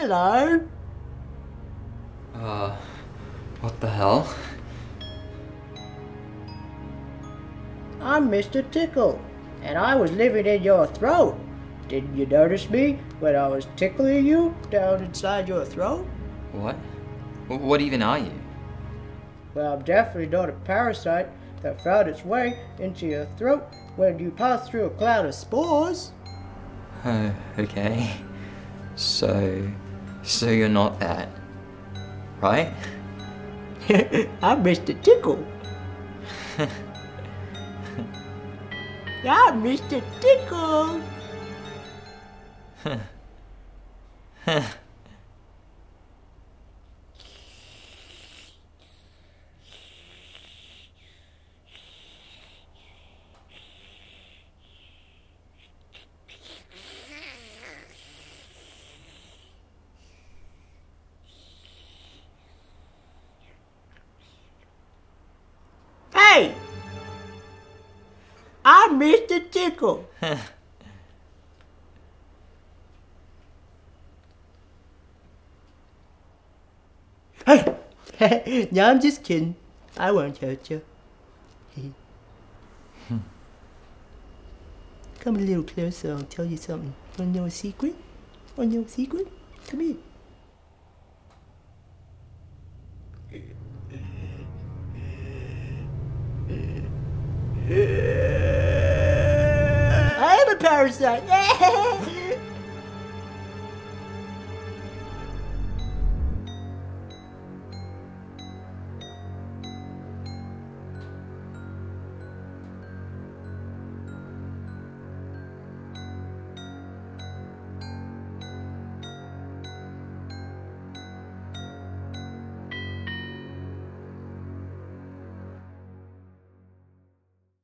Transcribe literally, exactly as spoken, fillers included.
Hello. Uh, what the hell? I'm Mister Tickle, and I was living in your throat. Didn't you notice me when I was tickling you down inside your throat? What? What even are you? Well, I'm definitely not a parasite that found its way into your throat when you passed through a cloud of spores. Oh, okay. So, so you're not that, right? I'm Mister Tickle. I'm Mister Tickle. Hey! I'm Mister Tickle. Hey! No, I'm just kidding. I won't hurt you. Come a little closer, I'll tell you something. Wanna know a secret? Wanna know a secret? Come here. I am a parasite.